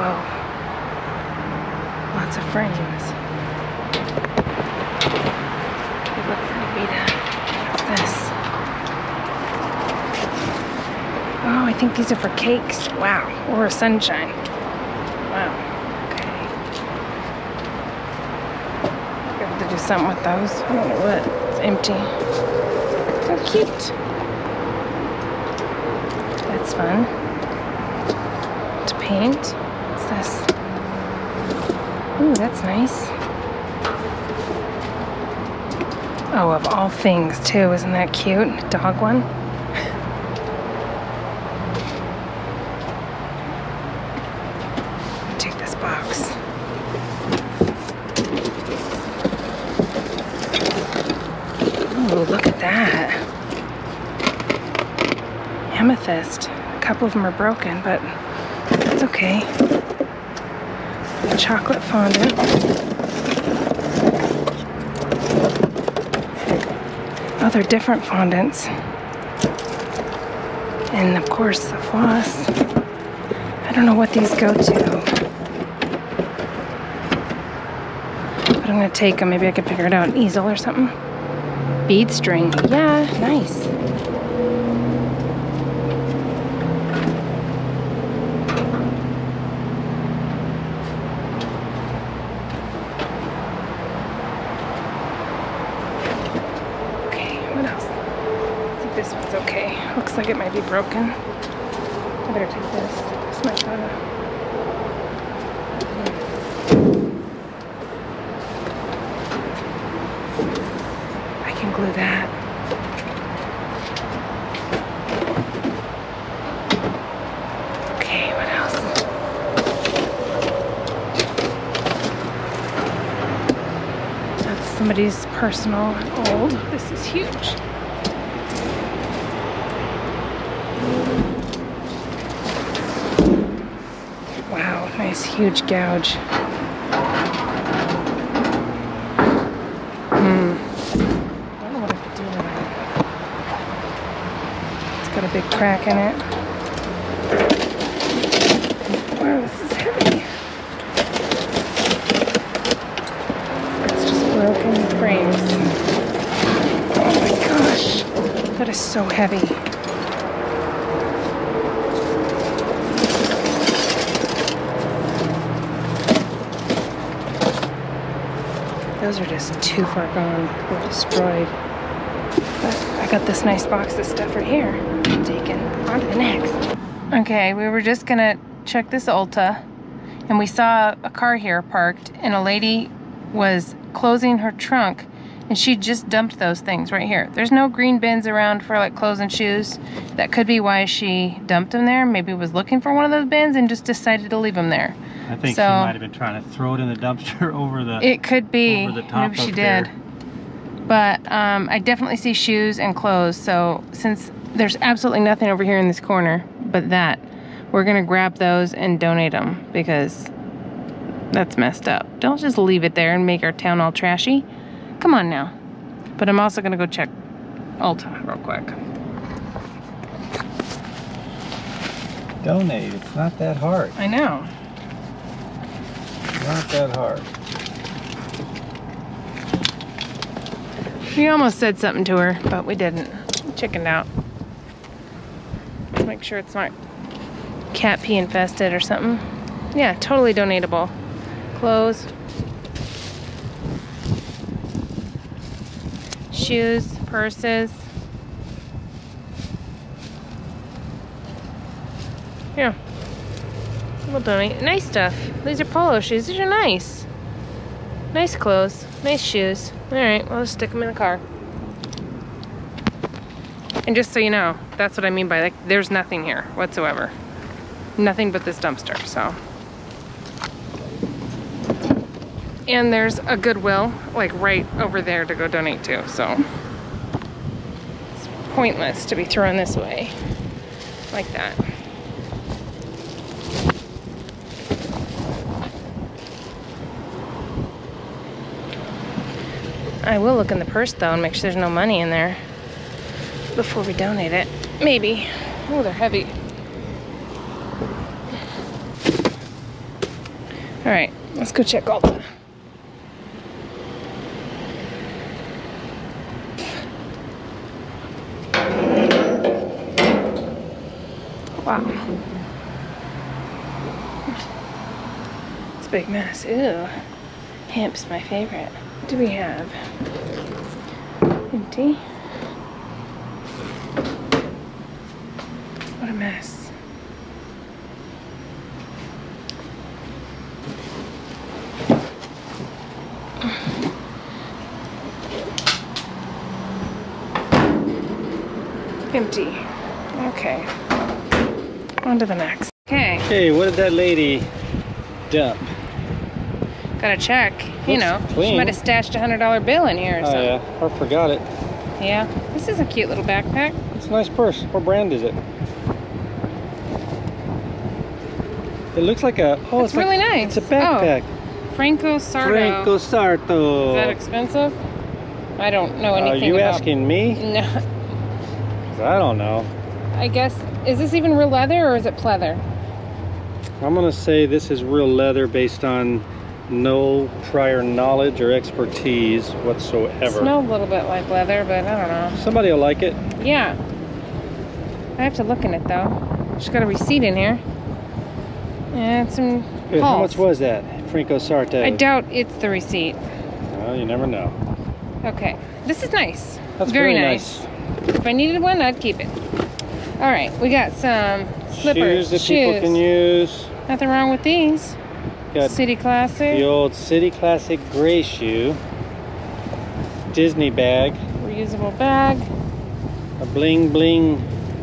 Whoa. Lots of frames. They look pretty beat up. What's this? Oh, I think these are for cakes. Wow. Or a sunshine. Wow. Okay. I have to do something with those. I don't know what. It's empty. So cute. That's fun. To paint. What's this? Ooh, that's nice. Oh, of all things, too. Isn't that cute? Dog one. Take this box. Ooh, look at that. Amethyst. A couple of them are broken, but that's okay. Chocolate fondant. Oh, they're different fondants. And of course the floss. I don't know what these go to. But I'm gonna take them. Maybe I could figure it out. An easel or something. Bead string. Yeah, nice. This one's okay. Looks like it might be broken. I better take this. This might go to... I can glue that. Okay, what else? That's somebody's personal and old. This is huge. Nice huge gouge. I don't know what I could do with it. It's got a big crack in it. Wow, this is heavy. It's just broken frames. Oh my gosh. That is so heavy. Those are just too far gone. They're destroyed. But I got this nice box of stuff right here. I'm taking on to the next. Okay, we were just gonna check this Ulta, and we saw a car here parked, and a lady was closing her trunk, and she just dumped those things right here. There's no green bins around for like clothes and shoes. That could be why she dumped them there. Maybe was looking for one of those bins and just decided to leave them there. I think she might have been trying to throw it in the dumpster over the... It could be. Over the top. Maybe she did. But I definitely see shoes and clothes. So since there's absolutely nothing over here in this corner but that, we're going to grab those and donate them because that's messed up. Don't just leave it there and make our town all trashy. Come on now. But I'm also going to go check Ulta real quick. Donate. It's not that hard. I know. Not that hard. We almost said something to her, but we didn't. Chickened out. Make sure it's not cat pee infested or something. Yeah, totally donatable. Clothes. Shoes, purses. Yeah. We'll donate. Nice stuff. These are polo shoes. These are nice. Nice clothes. Nice shoes. Alright, we'll just stick them in the car. And just so you know, that's what I mean by like, there's nothing here whatsoever. Nothing but this dumpster, so. And there's a Goodwill, like right over there to go donate to, so. It's pointless to be thrown this way. Like that. I will look in the purse though and make sure there's no money in there before we donate it. Maybe. Oh, they're heavy. All right, let's go check Ulta. Wow. It's a big mess. Ew. Hemp's my favorite. What do we have? Empty. What a mess. Empty. Okay. On to the next. Okay. Hey, what did that lady dump? Gotta check. You know, clean. she might have stashed a $100 bill in here or something. Yeah, or forgot it. Yeah. This is a cute little backpack. It's a nice purse. What brand is it? It looks like a. Oh, it's really like, nice. It's a backpack. Oh, Franco Sarto. Franco Sarto. Is that expensive? I don't know anything. Are you about... asking me? No. 'Cause I don't know. I guess, is this even real leather or is it pleather? I'm gonna say this is real leather based on no prior knowledge or expertise whatsoever. It smells a little bit like leather, but I don't know. Somebody will like it. Yeah. I have to look in it though. She's got a receipt in here. And some Good. How pulse. much was that? Franco Sarto. I doubt it's the receipt. Well, you never know. Okay. This is nice. That's very nice. If I needed one, I'd keep it. All right, we got some slippers, Shoes that people can use. Nothing wrong with these. Got City Classic. the old City Classic gray shoe. Disney bag. Reusable bag. A bling bling.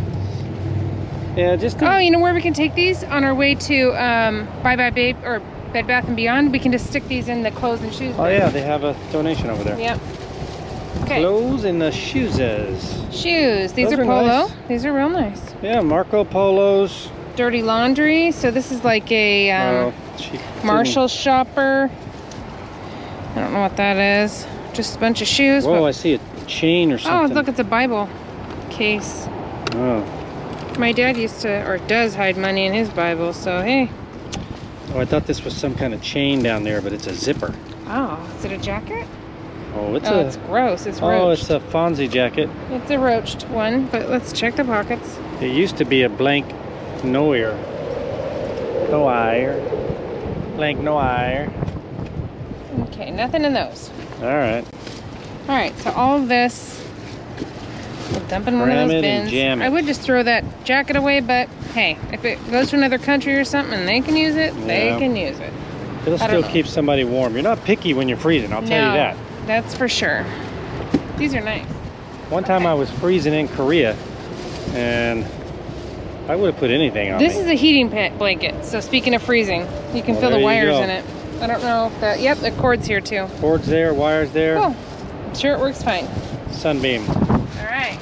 Yeah, just. Oh, you know where we can take these? On our way to Bye Bye Babe or Bed Bath & Beyond. We can just stick these in the clothes and shoes Oh bag. yeah, they have a donation over there. Yep. Okay. Clothes and the shoeses. Shoes. These Those are are polo. nice. These are real nice. Yeah, Marco Polos. Dirty Laundry. So this is like a Marshall shopper. I don't know what that is. Just a bunch of shoes. Whoa, but... I see a chain or Oh, something. look, it's a Bible case. Oh. My dad used to, or does, hide money in his Bible, so hey. Oh, I thought this was some kind of chain down there, but it's a zipper. Oh, is it a jacket? Oh, It's gross. It's roached. Oh, it's a Fonzie jacket. It's a roached one, but let's check the pockets. It used to be a blank noir. Noir. Blank noir. Okay, nothing in those. All right. All right, so all of this, we'll dump in one of Ram those it and bins. jam it. I would just throw that jacket away, but hey, if it goes to another country or something and they can use it, they Yeah. can use it. It'll I don't still know. keep somebody warm. You're not picky when you're freezing, I'll tell you that. That's for sure. These are nice. One time I was freezing in Korea, and I would have put anything on This me. is a heating blanket. So speaking of freezing, you can Well, feel the there you wires go. in it. I don't know if that, yep, the cord's here too. Cords there, wires there. Cool. I'm sure it works fine. Sunbeam. All right.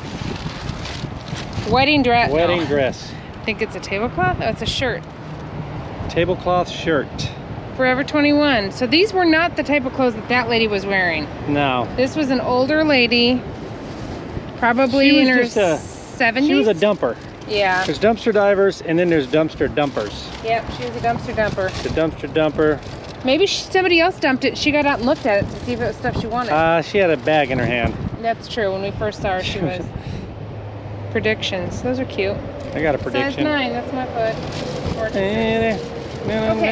Wedding dress. Wedding no. dress. I think it's a tablecloth. Oh, it's a shirt. Tablecloth shirt. Forever 21. So these were not the type of clothes that that lady was wearing. No. This was an older lady, probably She was in her just a- 70s. She was a dumper. Yeah. There's dumpster divers, and then there's dumpster dumpers. Yep, she was a dumpster dumper. The dumpster dumper. Maybe somebody else dumped it. She got out and looked at it to see if it was stuff she wanted. She had a bag in her hand. That's true. When we first saw her, she was. Predictions. Those are cute. I got a Size prediction. 9. That's my foot. Gorgeous. Okay.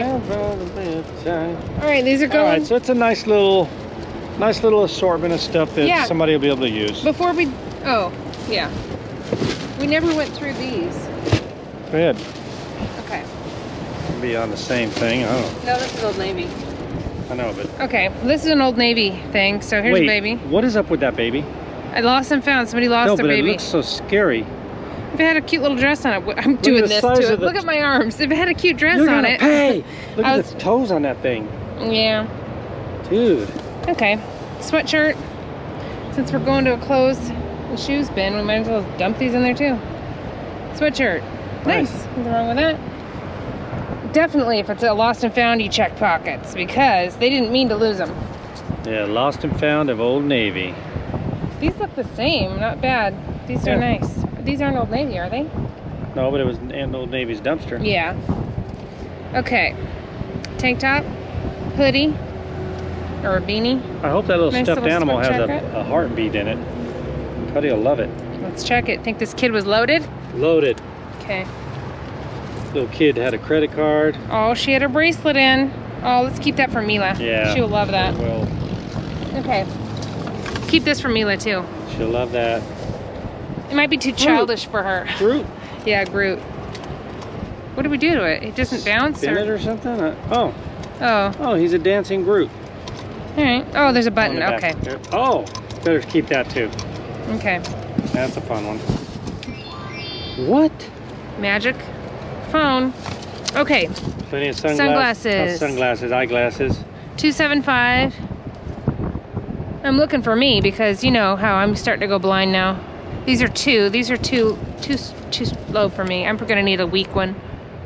All right, these are All going. right, so it's a nice little assortment of stuff that Yeah. somebody will be able to use. Before we, oh, yeah. We never went through these. Go ahead. Okay. Be on the same thing. Oh, No, this is Old Navy. I know, but Okay, this is an Old Navy thing. So here's wait, a baby. what is up with that baby? I lost and found. Somebody lost No, their but baby. it looks so scary. If it had a cute little dress on it, I'm doing the this size to of it. the- Look at my arms. If it had a cute dress You're on gonna it. pay. Look I at was- the toes on that thing, Yeah. dude. Okay. Sweatshirt. Since we're going to a clothes and shoes bin, we might as well dump these in there too. Sweatshirt. Nice. Nothing wrong with that. Definitely, if it's a lost and found, you check pockets because they didn't mean to lose them. Yeah, lost and found of Old Navy. These look the same. Not bad. These are Yeah. nice. These aren't Old Navy, are they? No, but it was in Old Navy's dumpster. Yeah. Okay. tank top, hoodie, or a beanie. I hope that little Nice stuffed little animal sport has jacket. a heartbeat in it. Cuddy will love it. Let's check it. Think this kid was loaded? Loaded. Okay. Little kid had a credit card. Oh, she had her bracelet in. Oh, let's keep that for Mila. Yeah. She'll love that. Well, Okay. Keep this for Mila too. she'll love that. It might be too childish for her. Groot. Yeah, Groot. What do we do to it? It doesn't bounce? Spin it or something? Oh. Oh, he's a dancing Groot. All right. Oh, there's a button. On the Okay. back there. Oh, better keep that too. Okay. That's a fun one. What? Magic phone. Okay. Plenty of Sunglasses. Sunglasses, eyeglasses. 275. I'm looking for me because you know how I'm starting to go blind now. These are two. These are too low for me. I'm gonna need a weak one.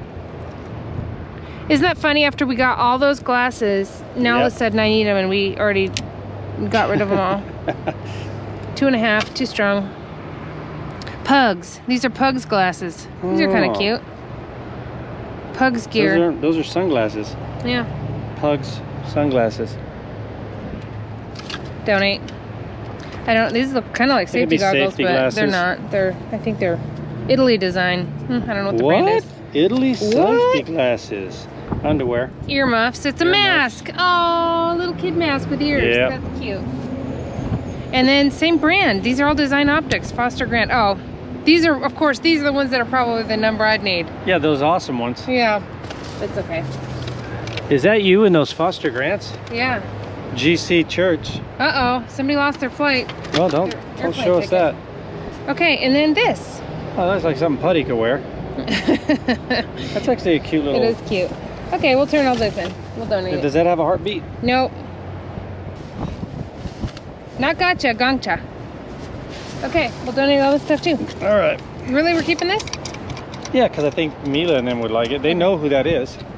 Isn't that funny? After we got all those glasses, now all of a sudden I need them, and we already got rid of them all. 2.5, too strong. Pugs. These are Pugs glasses. These are kind of cute. Pugs gear. Those are sunglasses. Yeah. Pugs sunglasses. Donate. I don't. These look kind of like They could safety be goggles, safety but glasses. they're not. I think they're Italy design. I don't know what the brand is. Italy safety glasses. Underwear. Earmuffs. It's a mask. Oh, little kid mask with ears. Yeah. That's cute. And then same brand. These are all Design Optics. Foster Grant. Oh, these are, of course, these are the ones that are probably the number I'd need. Yeah, those awesome ones. Yeah, it's okay. Is that you in those Foster Grants? Yeah. GC Church. Uh-oh, somebody lost their flight. Well, don't airplane show us that. ticket. Okay, and then this. Oh, that's like something Putty could wear. That's actually a cute little... It is cute. Okay, we'll turn all this in. We'll donate it. Does that have a heartbeat? Nope. Not gotcha, gongcha. Okay, we'll donate all this stuff too. All right. Really, we're keeping this? Yeah, because I think Mila and them would like it. They know who that is.